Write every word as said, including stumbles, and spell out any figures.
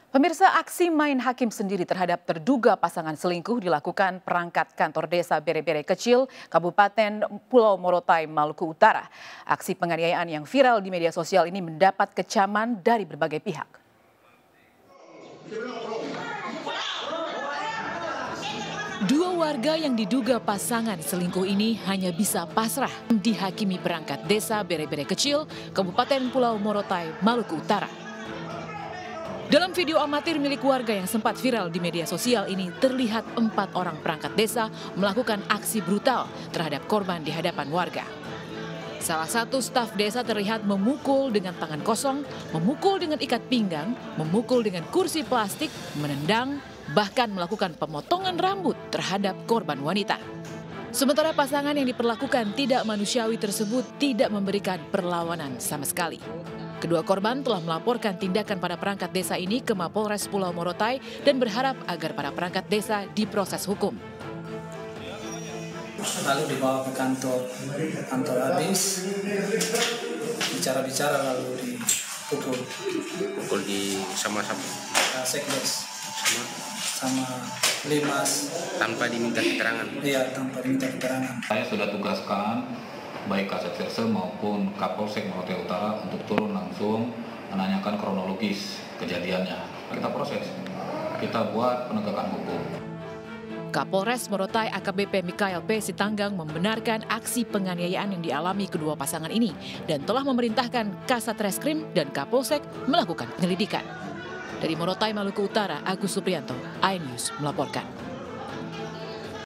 Pemirsa, aksi main hakim sendiri terhadap terduga pasangan selingkuh dilakukan perangkat kantor desa Bere-Bere Kecil, Kabupaten Pulau Morotai, Maluku Utara. Aksi penganiayaan yang viral di media sosial ini mendapat kecaman dari berbagai pihak. Dua warga yang diduga pasangan selingkuh ini hanya bisa pasrah dihakimi perangkat desa Bere-Bere Kecil, Kabupaten Pulau Morotai, Maluku Utara. Dalam video amatir milik warga yang sempat viral di media sosial ini, terlihat empat orang perangkat desa melakukan aksi brutal terhadap korban di hadapan warga. Salah satu staf desa terlihat memukul dengan tangan kosong, memukul dengan ikat pinggang, memukul dengan kursi plastik, menendang, bahkan melakukan pemotongan rambut terhadap korban wanita. Sementara pasangan yang diperlakukan tidak manusiawi tersebut tidak memberikan perlawanan sama sekali. Kedua korban telah melaporkan tindakan pada perangkat desa ini ke Mapolres Pulau Morotai dan berharap agar para perangkat desa diproses hukum. Lalu dibawa ke kantor, kantor habis, bicara-bicara lalu dipukul. Pukul di sama-sama? Sekdes. Sama? Sama Limas. Tanpa diminta keterangan? Iya, tanpa diminta keterangan. Saya sudah tugaskan baik Kasat Serse maupun Kapolsek Morotai Utara untuk turun langsung menanyakan kronologis kejadiannya. Kita proses, kita buat penegakan hukum. Kapolres Morotai A K B P Mikael P. Sitanggang membenarkan aksi penganiayaan yang dialami kedua pasangan ini dan telah memerintahkan Kasat Reskrim dan Kapolsek melakukan penyelidikan. Dari Morotai, Maluku Utara, Agus Supriyanto, iNews melaporkan.